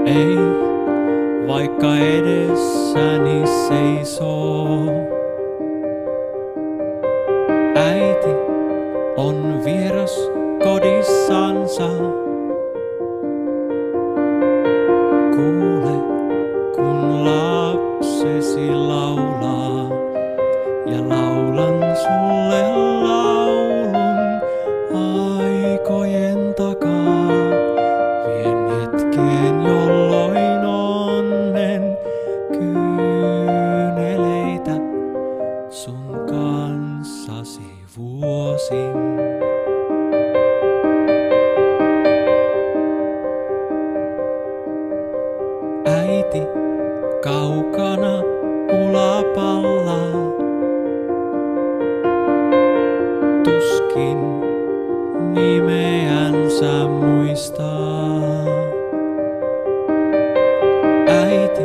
Ei, vaikka edessäni seisoo. Äiti on vieras kodissansa. Kuule, kun lapsesi laulaa, ja laulan sulle laulun aikojen takaa. Vien hetkeen, jolloin onnen kyyneleitä sun kanssasi vuosin. Äiti kaukana ulapalla, tuskin nimeänsä muistaa. Äiti,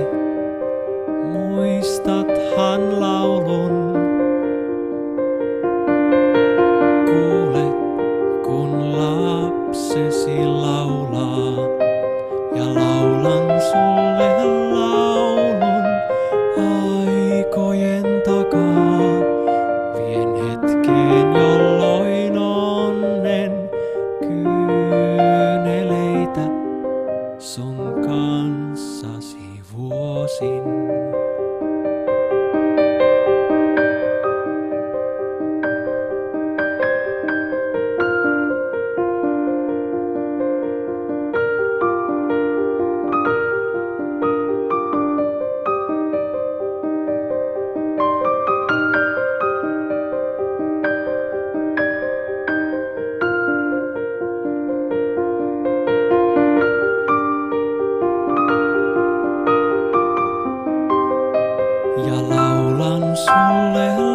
muistathan laulun? Kuule, kun lapsesi laulaa, ja laulan sulle laulun aikojen takaa. Vien hetkeen, jolloin onnen kyyneleitä sun kanssasi vuosin. Ja laulan sulle